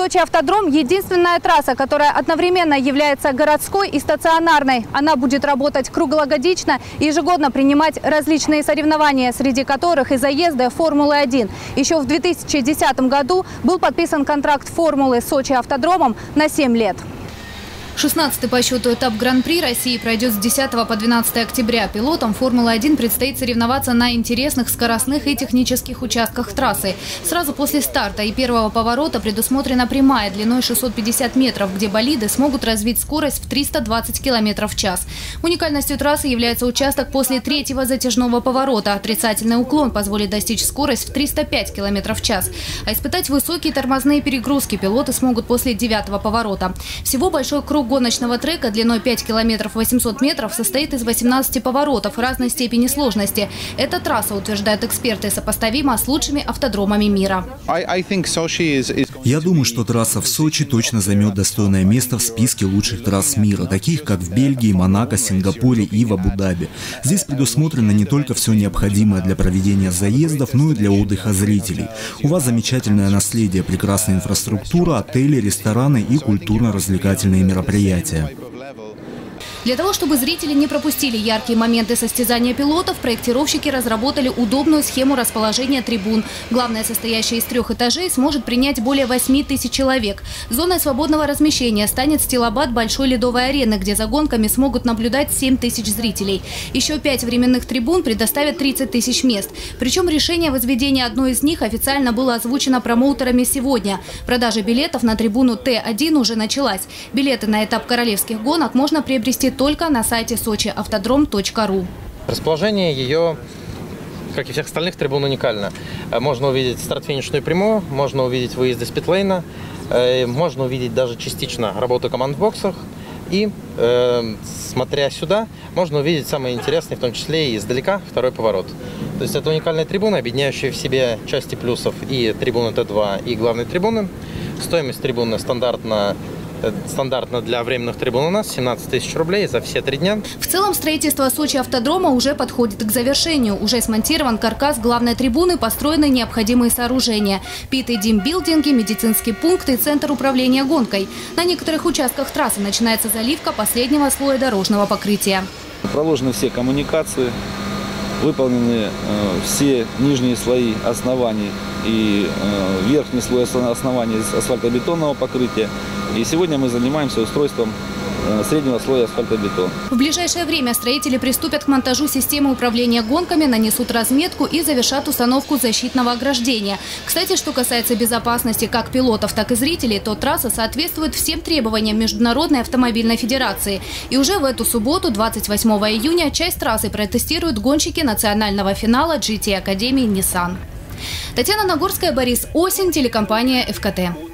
Сочи-автодром – единственная трасса, которая одновременно является городской и стационарной. Она будет работать круглогодично и ежегодно принимать различные соревнования, среди которых и заезды Формулы-1. Еще в 2010 году был подписан контракт Формулы с Сочи-автодромом на 7 лет. 16-й по счету этап Гран-при России пройдет с 10 по 12 октября. Пилотам Формулы-1 предстоит соревноваться на интересных скоростных и технических участках трассы. Сразу после старта и первого поворота предусмотрена прямая длиной 650 метров, где болиды смогут развить скорость в 320 км в час. Уникальностью трассы является участок после третьего затяжного поворота. Отрицательный уклон позволит достичь скорость в 305 км в час. А испытать высокие тормозные перегрузки пилоты смогут после 9-го поворота. Всего большой круг гоночного трека длиной 5 километров 800 метров состоит из 18 поворотов разной степени сложности. Эта трасса, утверждают эксперты, сопоставима с лучшими автодромами мира. Я думаю, что трасса в Сочи точно займет достойное место в списке лучших трасс мира, таких как в Бельгии, Монако, Сингапуре и в Абу-Даби. Здесь предусмотрено не только все необходимое для проведения заездов, но и для отдыха зрителей. У вас замечательное наследие, прекрасная инфраструктура, отели, рестораны и культурно-развлекательные мероприятия. Для того, чтобы зрители не пропустили яркие моменты состязания пилотов, проектировщики разработали удобную схему расположения трибун. Главная, состоящая из 3 этажей, сможет принять более 8 тысяч человек. Зоной свободного размещения станет стилобат большой ледовой арены, где за гонками смогут наблюдать 7 тысяч зрителей. Еще 5 временных трибун предоставят 30 тысяч мест. Причем решение о возведении одной из них официально было озвучено промоутерами сегодня. Продажа билетов на трибуну Т1 уже началась. Билеты на этап королевских гонок можно приобрести только на сайте sochiaftodrom.ru. Расположение ее, как и всех остальных трибун, уникально. Можно увидеть старт-финишную прямую, можно увидеть выезды с питлейна, можно увидеть даже частично работу команд в боксах. И, смотря сюда, можно увидеть самое интересное, в том числе и издалека, второй поворот. То есть это уникальная трибуна, объединяющая в себе части плюсов и трибуны Т2, и главной трибуны. Стоимость трибуны стандартно для временных трибун у нас 17 тысяч рублей за все 3 дня. В целом строительство Сочи-автодрома уже подходит к завершению. Уже смонтирован каркас главной трибуны, построены необходимые сооружения. Пит и дим-билдинги, медицинский пункт и центр управления гонкой. На некоторых участках трассы начинается заливка последнего слоя дорожного покрытия. Проложены все коммуникации, выполнены все нижние слои оснований и верхний слой оснований асфальтобетонного покрытия. И сегодня мы занимаемся устройством среднего слоя асфальтобетона. В ближайшее время строители приступят к монтажу системы управления гонками, нанесут разметку и завершат установку защитного ограждения. Кстати, что касается безопасности как пилотов, так и зрителей, то трасса соответствует всем требованиям Международной автомобильной федерации. И уже в эту субботу, 28 июня, часть трассы протестируют гонщики национального финала GT Академии Nissan. Татьяна Нагорская, Борис Осин, телекомпания ФКТ.